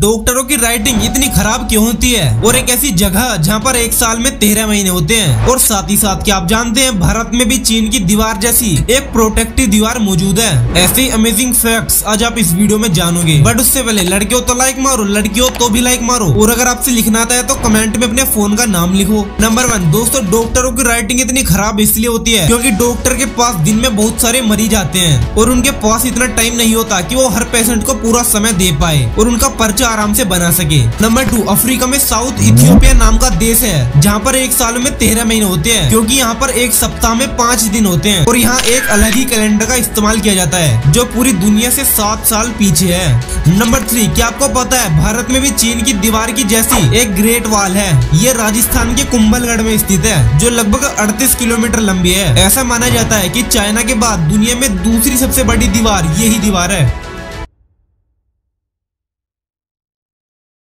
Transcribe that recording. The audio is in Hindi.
डॉक्टरों की राइटिंग इतनी खराब क्यों होती है और एक ऐसी जगह जहाँ पर एक साल में 13 महीने होते हैं। और साथ ही साथ क्या आप जानते हैं भारत में भी चीन की दीवार जैसी एक प्रोटेक्टिव दीवार मौजूद है। ऐसे अमेजिंग फैक्ट्स आज आप इस वीडियो में जानोगे। बट उससे पहले लड़कियों तो लाइक मारो, लड़कियों तो भी लाइक मारो, और अगर आपसे लिखना आता है तो कमेंट में अपने फोन का नाम लिखो। नंबर 1 दोस्तों, डॉक्टरों की राइटिंग इतनी खराब इसलिए होती है क्योंकि डॉक्टर के पास दिन में बहुत सारे मरीज आते हैं और उनके पास इतना टाइम नहीं होता कि वो हर पेशेंट को पूरा समय दे पाए और उनका पर्चा आराम से बना सके। नंबर 2, अफ्रीका में साउथ इथियोपिया नाम का देश है जहाँ पर एक साल में 13 महीने होते हैं क्योंकि यहाँ पर एक सप्ताह में 5 दिन होते हैं और यहाँ एक अलग ही कैलेंडर का इस्तेमाल किया जाता है जो पूरी दुनिया से 7 साल पीछे है। नंबर 3, क्या आपको पता है भारत में भी चीन की दीवार की जैसी एक ग्रेट वॉल है। ये राजस्थान के कुंभलगढ़ में स्थित है जो लगभग 38 किलोमीटर लंबी है। ऐसा माना जाता है कि चाइना के बाद दुनिया में दूसरी सबसे बड़ी दीवार यही दीवार है।